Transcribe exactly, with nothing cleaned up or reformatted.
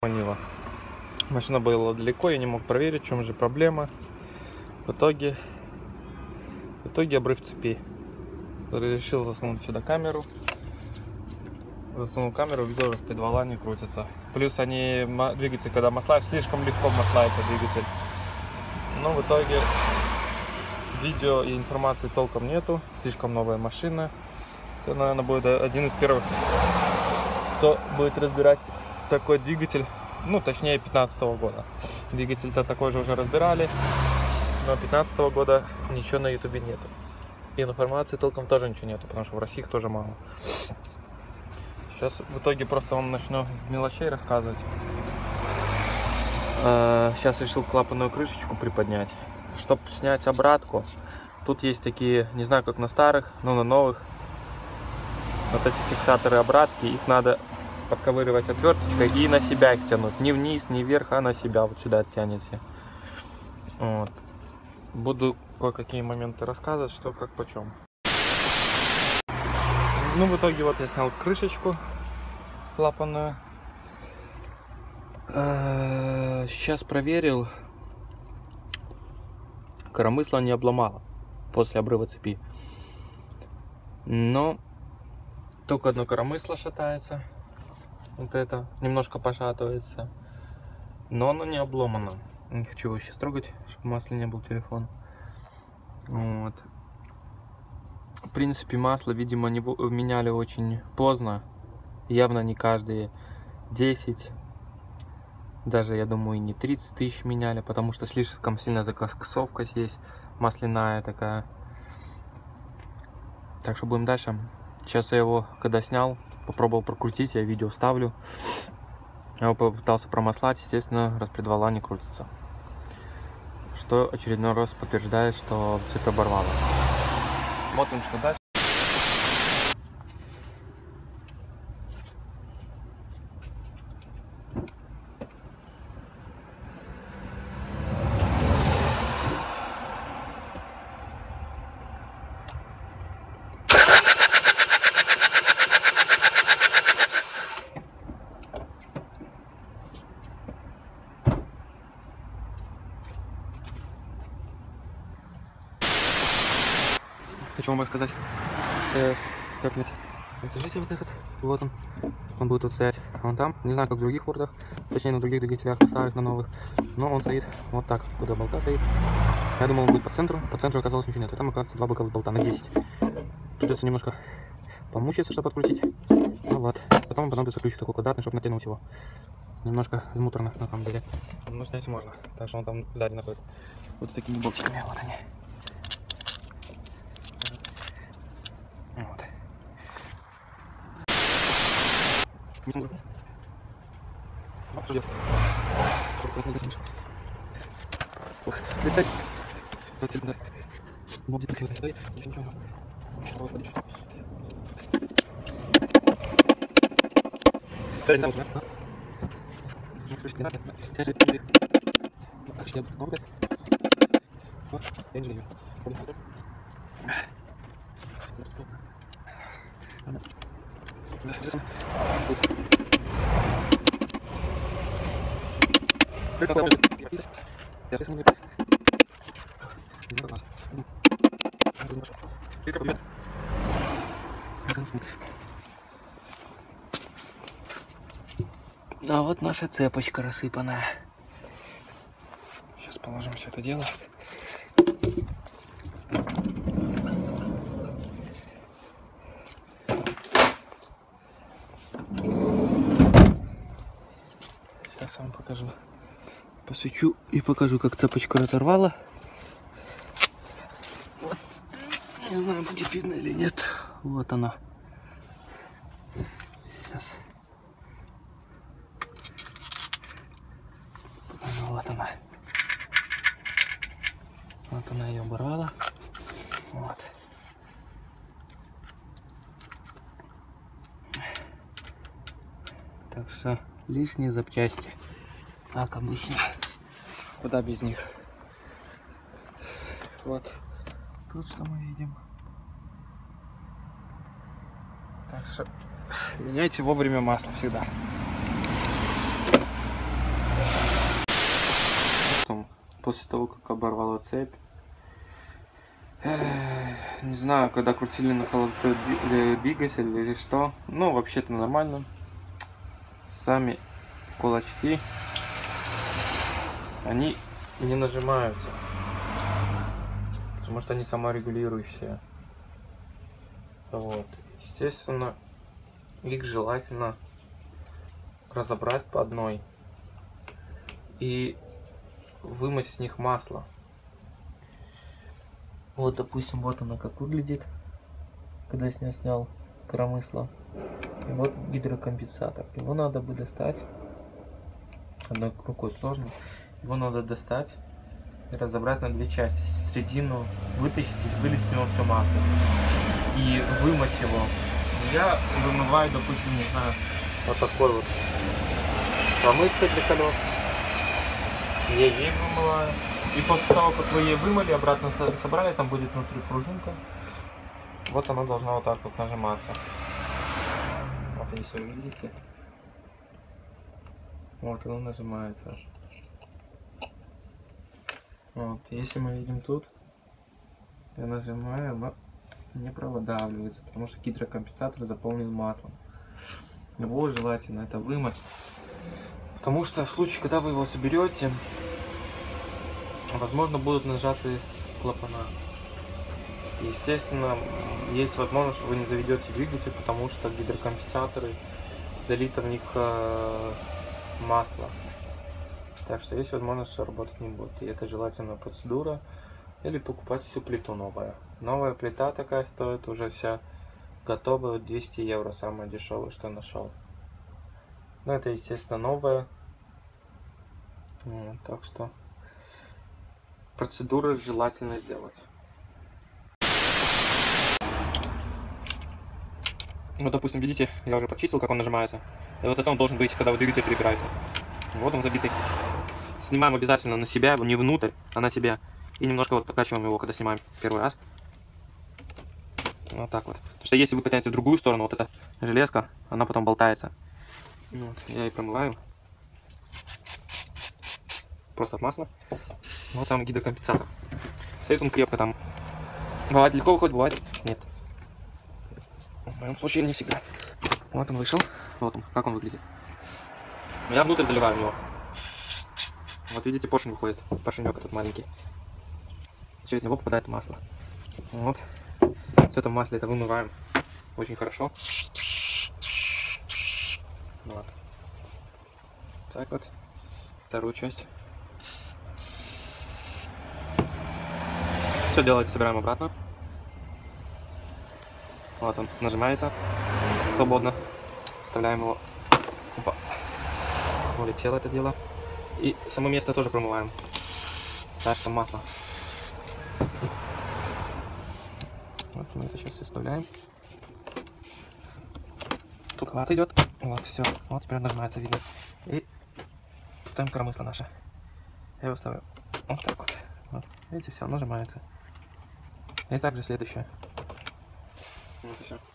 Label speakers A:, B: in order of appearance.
A: манила. Машина была далеко, я не мог проверить, в чем же проблема. В итоге, в итоге обрыв цепи. Решил засунуть сюда камеру. Засунул камеру, увидел, что распредвала не крутятся. Плюс они двигаются, когда масла, слишком легко маслается двигатель. Но в итоге видео и информации толком нету. Слишком новая машина. Это, наверное, будет один из первых, кто будет разбирать такой двигатель. Ну, точнее, пятнадцатого года. Двигатель-то такой же уже разбирали. Но пятнадцатого года ничего на ютубе нету. И информации толком тоже ничего нету, потому что в России их тоже мало. Сейчас в итоге просто вам начну с мелочей рассказывать. Сейчас решил клапанную крышечку приподнять. Чтобы снять обратку, тут есть такие, не знаю как на старых, но на новых, вот эти фиксаторы обратки. Их надо подковыривать отверточкой и на себя их тянуть. Не вниз, не вверх, а на себя. Вот сюда тянете. Вот. Буду кое-какие моменты рассказывать, что как почем. Ну, в итоге вот я снял крышечку клапанную. Сейчас проверил. Коромысло не обломало после обрыва цепи. Но только одно коромысло шатается. Вот это немножко пошатывается. Но оно не обломано. Не хочу его сейчас трогать, чтобы в масле не был телефон. Вот. В принципе, масло, видимо, не меняли очень поздно. Явно не каждые десять. Даже, я думаю, не тридцать тысяч меняли, потому что слишком сильная закосовка здесь. Масляная такая. Так что будем дальше. Сейчас я его, когда снял, попробовал прокрутить, я видео вставлю. Я его попытался промаслать, естественно, распредвала не крутится. Что очередной раз подтверждает, что цепь оборвала. Смотрим, что дальше. Хочу вам рассказать, э, как снять. Держите вот этот, вот он, он будет тут стоять, вон там, не знаю как в других фордах, точнее на других двигателях, на старых, на новых, но он стоит вот так, куда болта стоит. Я думал он будет по центру, по центру оказалось ничего нет, а там оказывается два боковых болта на десять. Придется немножко помучиться, чтобы открутить, ну вот, потом понадобится ключик такой квадратный, чтобы натянуть его. Немножко муторно на самом деле, но снять можно, так что он там сзади находится. Вот с такими болтиками, вот они. Вот. А вот наша цепочка рассыпанная. Сейчас положим все это дело. Сейчас вам покажу. Посвечу и покажу, как цепочку разорвала. Вот. Не знаю, будет видно или нет. Вот она. Сейчас. Покажу, вот она. Вот она ее оборвала. Вот. Так что лишние запчасти. Как обычно. Куда без них. Вот. Тут что мы видим. Так что меняйте вовремя масло всегда. после того, как оборвала цепь. Не знаю, когда крутили на холостой двигатель или что. Ну, вообще-то нормально. Сами кулачки, они не нажимаются, потому что они саморегулирующие. Вот. Естественно, их желательно разобрать по одной и вымыть с них масло. Вот, допустим, вот оно как выглядит, когда я с нее снял коромысло. И вот гидрокомпенсатор. Его надо бы достать. Одной рукой сложно. Его надо достать и разобрать на две части. Середину вытащить и вылить ему все масло. И вымыть его. Я вымываю, допустим, не знаю, вот такой вот промывкой для колес. Я ей вымываю. И после того, как вы ее вымыли, обратно собрали, там будет внутри пружинка. Вот она должна вот так вот нажиматься. Вот если вы видите. Вот она нажимается. Вот, если мы видим тут, я нажимаю, она не продавливается, потому что гидрокомпенсатор заполнен маслом. Его желательно это вымыть. Потому что в случае, когда вы его соберете, возможно, будут нажаты клапана. Естественно, есть возможность, что вы не заведете двигатель, потому что гидрокомпенсаторы, залито в них э, масло. Так что есть возможность, что работать не будет. И это желательная процедура. Или покупать всю плиту новая. Новая плита такая стоит уже вся готовая, двести евро, самая дешевая, что я нашел. Но это, естественно, новая. Вот, так что процедуры желательно сделать. Ну, допустим, видите, я уже почистил, как он нажимается. И вот это он должен быть, когда вы двигатель перебираете. Вот он забитый. Снимаем обязательно на себя, не внутрь, а на себя. И немножко вот подкачиваем его, когда снимаем первый раз. Вот так вот. Потому что если вы потянете в другую сторону, вот эта железка, она потом болтается. Вот, я и промываю. Просто от масла. Вот самый гидрокомпенсатор. Стоит он крепко там. Бывает легко выходит, бывает нет. В моем случае не всегда. Вот он вышел. Вот он, как он выглядит. Я внутрь заливаю в него. Вот видите, поршень выходит. Поршенек этот маленький. Через него попадает масло. Вот. В этом масле это вымываем очень хорошо. Вот. Так вот. Вторую часть. Все делаете, собираем обратно. Вот он нажимается свободно. Вставляем его. Опа. Улетело это дело. И само место тоже промываем. Так что масло. Вот мы это сейчас вставляем. Туговато идет. Вот все. Вот теперь нажимается, видно. И ставим коромысло наше. Я его ставлю вот так вот. Вот. Видите, все, нажимается. И также следующее. Вот и все.